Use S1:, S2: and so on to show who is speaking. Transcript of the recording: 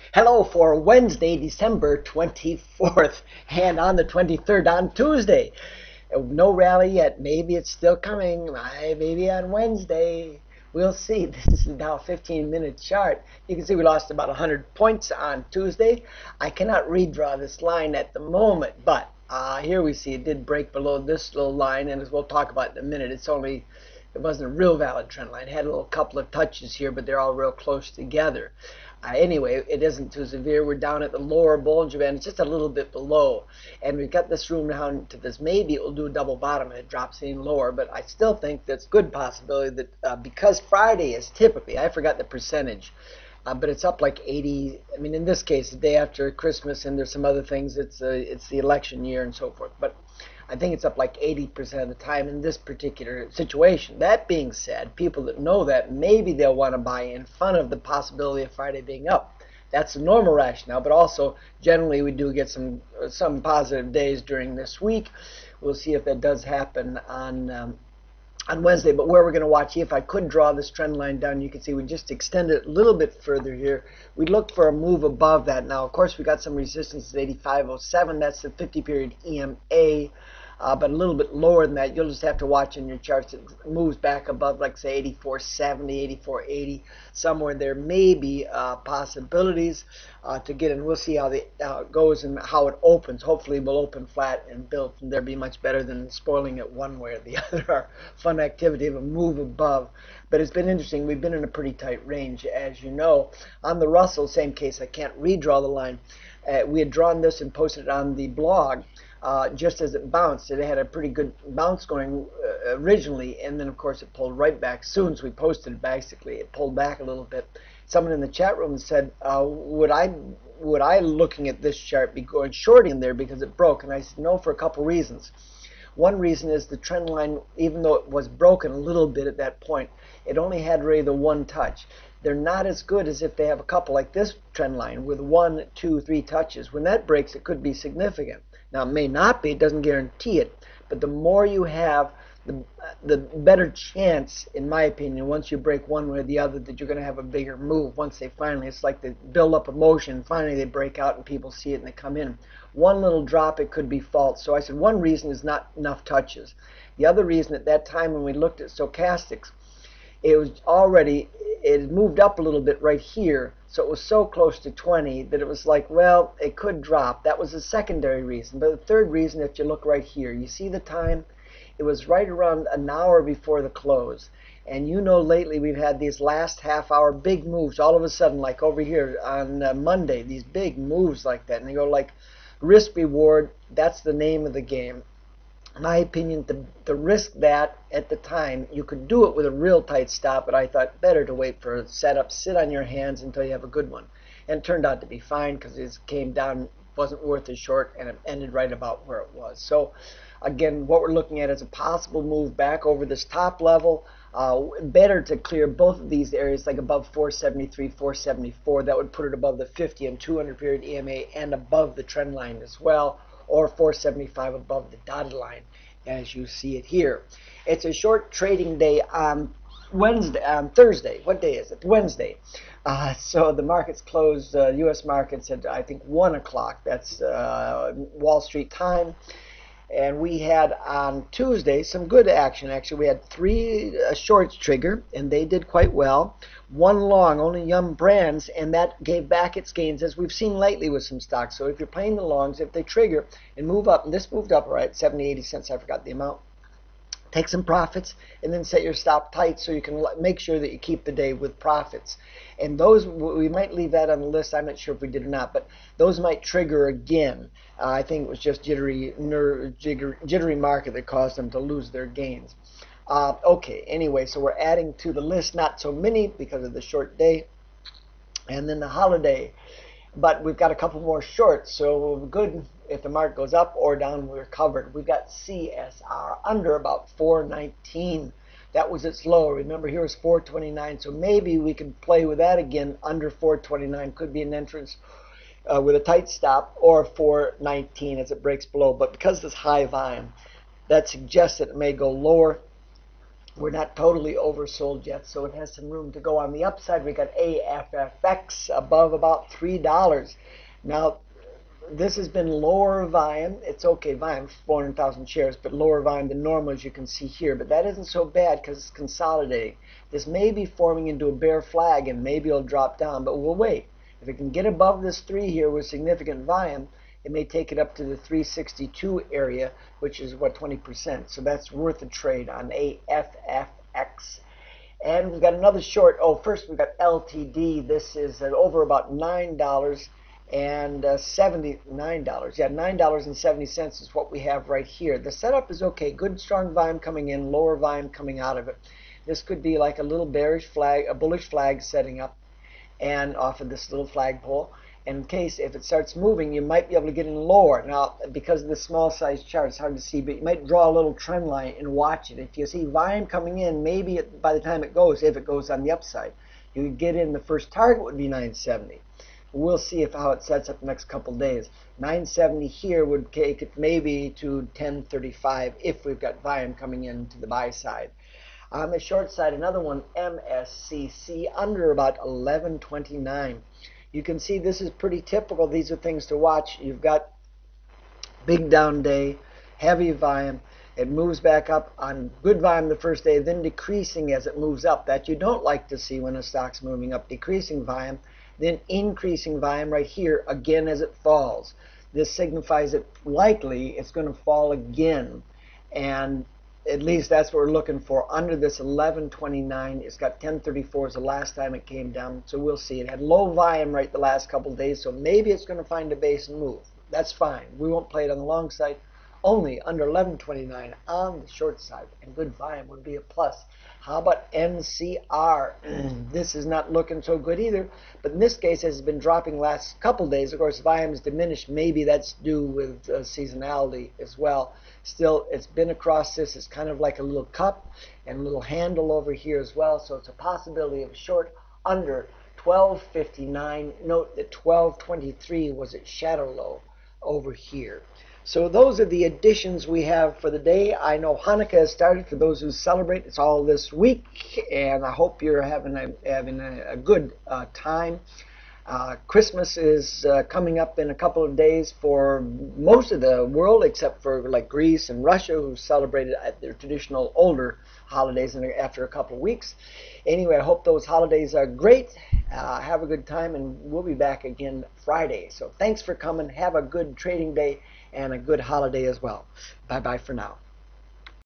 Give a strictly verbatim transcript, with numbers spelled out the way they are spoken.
S1: Hello for Wednesday, December twenty-fourth, and on the twenty-third, on Tuesday. No rally yet. Maybe it's still coming. Maybe on Wednesday. We'll see. This is now a fifteen minute chart. You can see we lost about one hundred points on Tuesday. I cannot redraw this line at the moment, but uh, here we see it did break below this little line, and as we'll talk about in a minute, it's only it wasn't a real valid trend line. It had a little couple of touches here, but they're all real close together. Uh, anyway, it isn't too severe. We're down at the lower Bollinger Band. It's just a little bit below. And we've got this room down to this. Maybe it will do a double bottom and it drops in lower. But I still think that's a good possibility that uh, because Friday is typically, I forgot the percentage, uh, but it's up like eighty. I mean, in this case, the day after Christmas, and there's some other things. It's, uh, it's the election year and so forth. But I think it's up like eighty percent of the time in this particular situation. That being said, people that know that, maybe they'll want to buy in front of the possibility of Friday being up. That's the normal rationale, but also generally we do get some some positive days during this week. We'll see if that does happen on um, on Wednesday. But where we're going to watch, if I could draw this trend line down, you can see we just extend it a little bit further here. We look for a move above that. Now, of course, we got some resistance at eighty-five oh seven. That's the fifty period E M A. Uh, but a little bit lower than that. You'll just have to watch in your charts. It moves back above, like, say, eighty-four seventy, eighty-four eighty, somewhere there may be uh, possibilities uh, to get in. We'll see how, the, how it goes and how it opens. Hopefully, we'll open flat and build from there. Be much better than spoiling it one way or the other. Our fun activity of a move above. But it's been interesting. We've been in a pretty tight range, as you know. On the Russell, same case. I can't redraw the line. Uh, we had drawn this and posted it on the blog. Uh, just as it bounced. It had a pretty good bounce going uh, originally, and then of course it pulled right back. Soon as we posted it, basically it pulled back a little bit. Someone in the chat room said, uh, would I would I looking at this chart be going shorting in there because it broke? And I said no, for a couple reasons. One reason is the trend line, even though it was broken a little bit at that point, it only had really the one touch. They're not as good as if they have a couple like this trend line with one, two, three touches. When that breaks, it could be significant. Now, it may not be. It doesn't guarantee it. But the more you have, the, the better chance, in my opinion, once you break one way or the other, that you're going to have a bigger move once they finally, it's like they build up emotion. Finally, they break out and people see it and they come in. One little drop, it could be false. So I said one reason is not enough touches. The other reason at that time when we looked at stochastics, it was already, it had moved up a little bit right here. So it was so close to twenty that it was like, well, it could drop. That was a secondary reason. But the third reason, if you look right here, you see the time? It was right around an hour before the close. And you know lately we've had these last half hour big moves all of a sudden, like over here on uh, Monday, these big moves like that. And they go like risk reward, that's the name of the game. In my opinion, to, to risk that at the time, you could do it with a real tight stop, but I thought better to wait for a setup, sit on your hands until you have a good one. And it turned out to be fine because it came down, wasn't worth a short, and it ended right about where it was. So, again, what we're looking at is a possible move back over this top level. Uh, better to clear both of these areas, like above four seventy-three, four seventy-four. That would put it above the fifty and two hundred period E M A and above the trend line as well, or four seventy-five above the dotted line, as you see it here. It's a short trading day on Wednesday, on Thursday. What day is it? Wednesday. Uh, so the markets closed, uh, U S markets at, I think, one o'clock. That's uh, Wall Street time. And we had on Tuesday some good action. Actually, we had three uh, shorts trigger, and they did quite well. One long, only Yum Brands, and that gave back its gains, as we've seen lately with some stocks. So if you're playing the longs, if they trigger and move up, and this moved up, all right, seventy, eighty cents, I forgot the amount, take some profits, and then set your stop tight so you can make sure that you keep the day with profits. And those, we might leave that on the list. I'm not sure if we did or not, but those might trigger again. Uh, I think it was just jittery, ner jigger, jittery market that caused them to lose their gains. Uh, okay, anyway, so we're adding to the list, not so many because of the short day, and then the holiday. But we've got a couple more shorts, so we're good. If the market goes up or down, we're covered. We've got C S R under about four nineteen. That was its low. Remember, here was four twenty-nine, so maybe we can play with that again. Under four twenty-nine could be an entrance uh, with a tight stop, or four nineteen as it breaks below. But because of this high volume, that suggests that it may go lower. We're not totally oversold yet, so it has some room to go. On the upside, we got A F F X above about three dollars. Now, this has been lower volume. It's okay volume, four hundred thousand shares, but lower volume than normal, as you can see here. But that isn't so bad because it's consolidating. This may be forming into a bear flag, and maybe it'll drop down, but we'll wait. If it can get above this three here with significant volume, it may take it up to the three sixty-two area, which is what, twenty percent. So that's worth a trade on A F F X. And we've got another short. Oh, first we've got L T D. This is at over about nine dollars and uh, seventy-nine dollars. Yeah, nine dollars and seventy cents is what we have right here. The setup is okay. Good strong volume coming in, lower volume coming out of it. This could be like a little bearish flag, a bullish flag setting up, and off of this little flagpole. In case if it starts moving, you might be able to get in lower. Now, because of the small size chart, it's hard to see, but you might draw a little trend line and watch it. If you see volume coming in, maybe it, by the time it goes, if it goes on the upside, you could get in. The first target would be nine seventy. We'll see if how it sets up the next couple days. nine seventy here would take it maybe to ten thirty-five if we've got volume coming in to the buy side. On the short side, another one, M S C C, under about eleven twenty-nine. You can see this is pretty typical. These are things to watch. You've got big down day, heavy volume. It moves back up on good volume the first day, then decreasing as it moves up. That you don't like to see when a stock's moving up. Decreasing volume, then increasing volume right here again as it falls. This signifies that likely it's going to fall again. And at least that's what we're looking for. Under this eleven twenty-nine, it's got ten thirty-four is the last time it came down, so we'll see. It had low volume right the last couple of days, so maybe it's going to find a base and move. That's fine. We won't play it on the long side. Only under eleven twenty-nine on the short side, and good volume would be a plus. How about N C R? This is not looking so good either, but in this case, as it's been dropping last couple days, of course, volume has diminished. Maybe that's due with uh, seasonality as well. Still, it's been across this. It's kind of like a little cup and a little handle over here as well, so it's a possibility of a short under twelve fifty-nine. Note that twelve twenty-three was its shadow low over here. So those are the additions we have for the day. I know Hanukkah has started for those who celebrate. It's all this week, and I hope you're having a, having a, a good uh, time. Uh, Christmas is uh, coming up in a couple of days for most of the world, except for like Greece and Russia, who celebrated at their traditional older holidays after a couple of weeks. Anyway, I hope those holidays are great. Uh, have a good time, and we'll be back again Friday. So thanks for coming. Have a good trading day and a good holiday as well. Bye-bye for now.